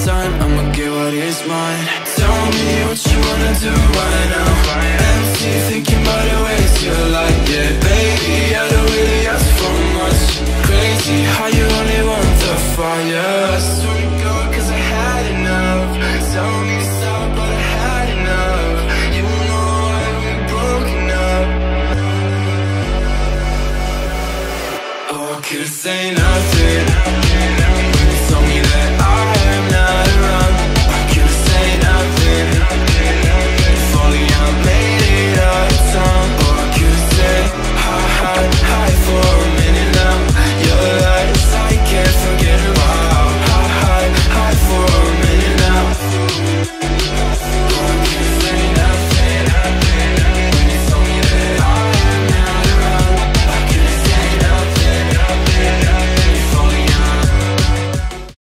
time, I'ma get what is mine. Tell me what you wanna do right now. Empty, thinking about the ways you're like, yeah, baby, I don't really ask for much. Crazy how you only want the fire. I swear to God, cause I had enough. Tell me stop, but I had enough. You know I've been broken up. Oh, I could say nothing.